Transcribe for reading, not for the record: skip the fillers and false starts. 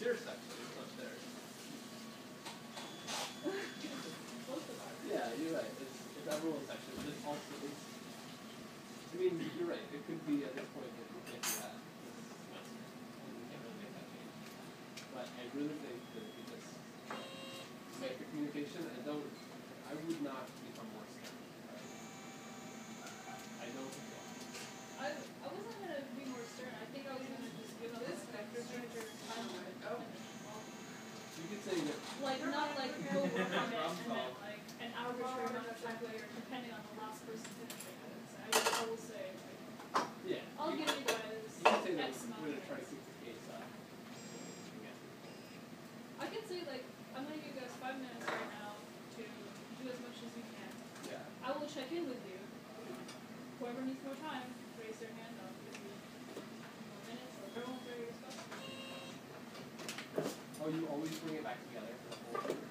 It's your section, it's not theirs. Yeah, you're right. It's everyone's section, but it's also I mean, you're right. It could be at this point that we can't do that this semester, and we can't really make that change. But I really think that we just make the communication and I would not become more stern. I don't think so. I wasn't gonna be more stern. I think I was gonna just give up this vector furniture timeline. You could say that. Like not like go work on it and then like an arbitrary amount of time later, depending on the last person finishing it. So I will say like, Yeah. I'll give you guys You can say that X amount we're of gonna try to minutes. keep the case up. I can say like I'm gonna give you guys 5 minutes right now to do as much as you can. Yeah. I will check in with you. Whoever needs more time, raise their hand. I'll give you more minutes, or everyone's ready to discuss. Oh, you always bring it back together for the whole thing?